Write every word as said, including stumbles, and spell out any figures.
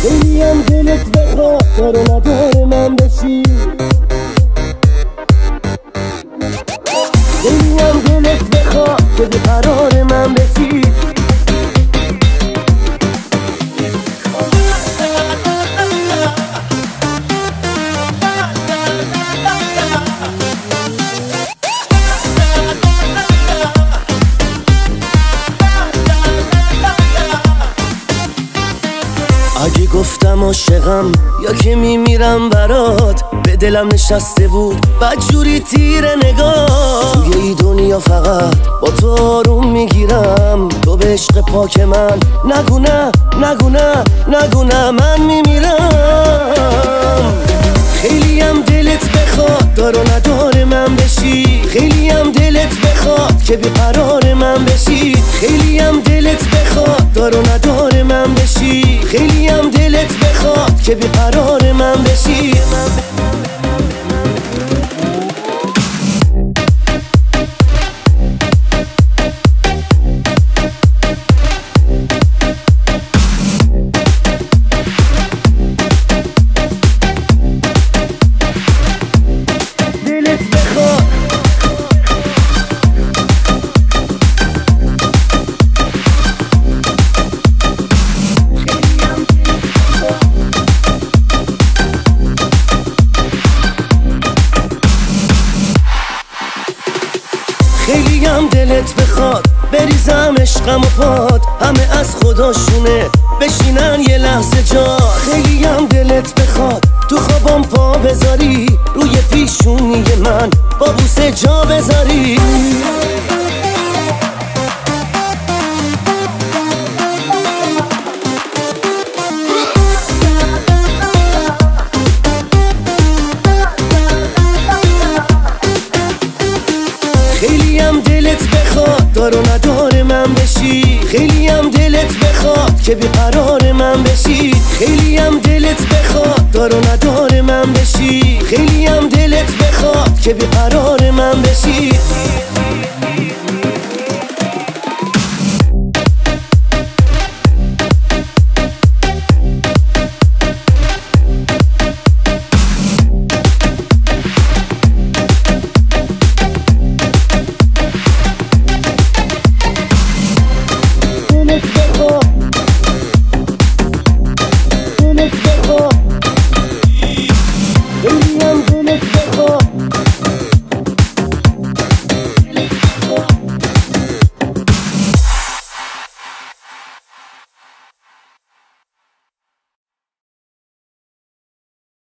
خیلیم دلت بخواد دار و ندار من بشی، خیلیم دلت بخواد که بیقرار من بشی. اگه گفتم عاشقم یا که میمیرم برات، به دلم نشسته بود بدجوری تیر نگاه. توی ای دنیا فقط با تو آروم میگیرم، تو به عشق پاک من نگو نه نگو نه نگو نه من میمیرم. خیلیم دلت بخواد دار و ندار من بشی، خیلیم دلت بخواد که بیقرار من بشی، خیلیم دلت بخواد دار و ندار من بشی، خیلیم دلت بخواد که بیقرار من بشی. خیلیم دلت بخواد بریزم عشقم و پاد، همه از خداشونه بشینن یه لحظه جا. خیلیم دلت بخواد تو خوابم پا بذاری، روی پیشونی من با بوسه جا بذاری. خیلیم دلت بخواد دار و ندار من بشی، خیلیم دلت بخواد که بیقرار من بشی، خیلیم دلت بخواد دار و ندار من بشی، خیلیم دلت بخواد که بیقرار من بشی.